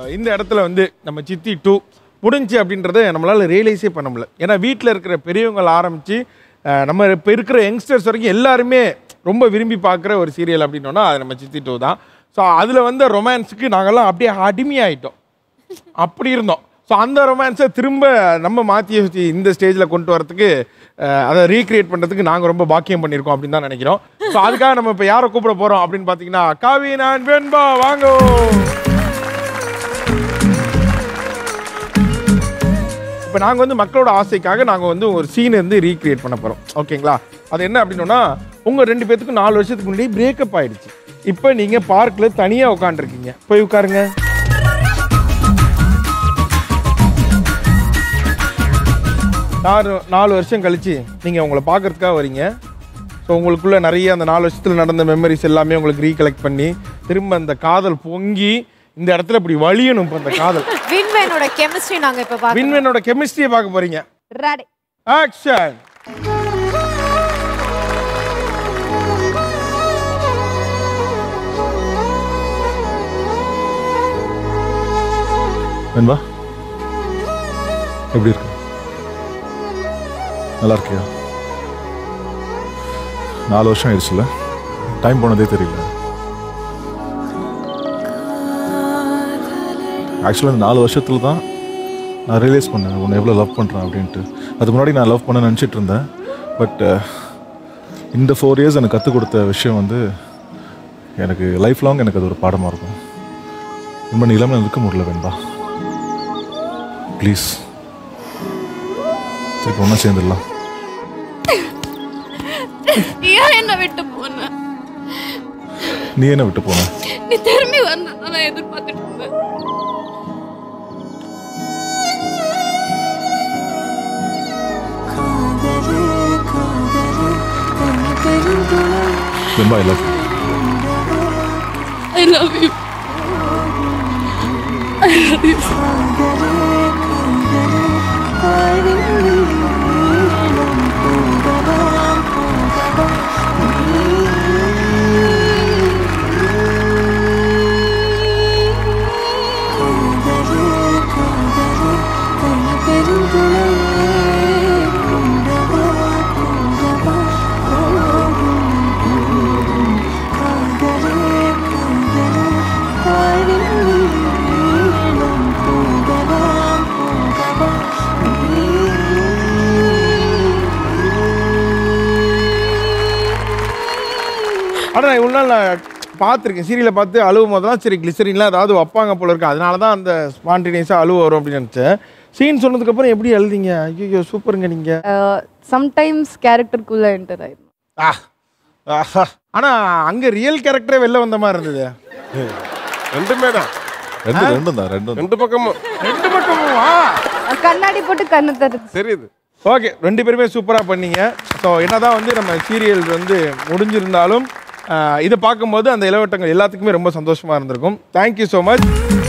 இந்த இடத்துல வந்து நம்ம சித்தி 2 முடிஞ்சு அப்படின்றத நம்மளால் ரியலைஸே பண்ண முடியல. ஏன்னா வீட்டில் இருக்கிற பெரியவங்களை ஆரம்பித்து நம்ம இப்போ இருக்கிற யங்ஸ்டர்ஸ் வரைக்கும் எல்லாருமே ரொம்ப விரும்பி பார்க்குற ஒரு சீரியல் அப்படின்னோன்னா அது நம்ம சித்தி 2 தான். ஸோ அதில் வந்து ரொமான்ஸுக்கு நாங்கள்லாம் அப்படியே அடிமையாயிட்டோம், அப்படி இருந்தோம். ஸோ அந்த ரொமான்ஸை திரும்ப நம்ம மாற்றி யோசி இந்த ஸ்டேஜில் கொண்டு வரதுக்கு அதை ரீக்ரியேட் பண்ணுறதுக்கு நாங்கள் ரொம்ப பாக்கியம் பண்ணியிருக்கோம் அப்படின்னு தான் நினைக்கிறோம். ஸோ அதுக்காக நம்ம இப்போ யாரை கூப்பிட போகிறோம் அப்படின்னு பார்த்தீங்கன்னா கவின் அண்ட் வெண்பா வாங்கோ. இப்போ நாங்கள் வந்து மக்களோட ஆசைக்காக நாங்கள் வந்து ஒரு சீனை வந்து ரீக்ரியேட் பண்ண போகிறோம். ஓகேங்களா? அது என்ன அப்படின்னா உங்கள் 2 பேத்துக்கும் 4 வருஷத்துக்கு முன்னாடி பிரேக்கப் ஆகிடுச்சு. இப்போ நீங்கள் பார்க்கில் தனியாக உட்காந்துருக்கீங்க, போய் உட்காருங்க. நாலு வருஷம் கழிச்சு நீங்கள் உங்களை பார்க்கறதுக்காக வரீங்க. ஸோ உங்களுக்குள்ள நிறைய அந்த 4 வருஷத்தில் நடந்த மெமரிஸ் எல்லாமே உங்களுக்கு ரீகலெக்ட் பண்ணி திரும்ப அந்த காதல் பொங்கி இந்த இடத்துல இப்படி வலியணும். இப்போ அந்த காதல் வின்வெனோட கெமிஸ்ட்ரி நாங்கள் இப்போ பார்க்க வின்வெனோட கெமிஸ்ட்ரியை பார்க்க போறீங்க. Ready action. வெண்பா எப்படி இருக்கு? நல்லா இருக்கியா? 4 வருஷம் ஆயிடுச்சுல, டைம் போனதே தெரியல. ஆக்சுவலாக இந்த 4 வருஷத்துல தான் நான் ரியலைஸ் பண்ணேன் உன்னை எவ்வளோ லவ் பண்ணுறேன் அப்படின்ட்டு. அதுக்கு முன்னாடி நான் லவ் பண்ண நினச்சிட்டு இருந்தேன். பட் இந்த 4 இயர்ஸ் எனக்கு கற்றுக் கொடுத்த விஷயம் வந்து எனக்கு லைஃப் லாங் எனக்கு அது ஒரு பாடமாக இருக்கும். ரொம்ப இல்லாமல் இருக்க முடியல வெண்பா, ப்ளீஸ் திருப்பி ஒன்றா சேர்ந்துடலாம். என்ன விட்டு போன? நீ என்ன விட்டு போன? நீ திரும்பி வந்தா நான் எதிர்பார்த்துட்டு இருந்தேன். வெண்பா, I love you. I love you. I love you. ஆனால் நான் இவ்வளோ நாள் நான் பார்த்துருக்கேன், சீரியலை பார்த்து அழுவும் போது தான் சரி கிளிசரின்லாம் ஏதாவது வைப்பாங்க போல இருக்கு, அதனால தான் அந்த ஸ்பான்டேனியஸாக அழுவ வரும் அப்படின்னு நினச்சேன். சீன் சொன்னதுக்கப்புறம் எப்படி எழுதிங்க? ஐயோ சூப்பருங்க நீங்கள். சம்டைம்ஸ் கேரக்டருக்குள்ளே என்டர் ஆயிடும். ஆனால் அங்கே ரியல் கேரக்டரே வெளில வந்த மாதிரி இருந்தது. ரெண்டுமே தான், ரெண்டு பக்கமும் கண்ணாடி போட்டு கண்ணு தருது. தெரியுது. ஓகே, 2 பேருமே சூப்பராக பண்ணீங்க. ஸோ என்னதான் வந்து நம்ம சீரியல் வந்து முடிஞ்சிருந்தாலும் இதை பார்க்கும்போது அந்த இளவட்டங்கள் எல்லாத்துக்குமே ரொம்ப சந்தோஷமாக இருந்திருக்கும். Thank you so much.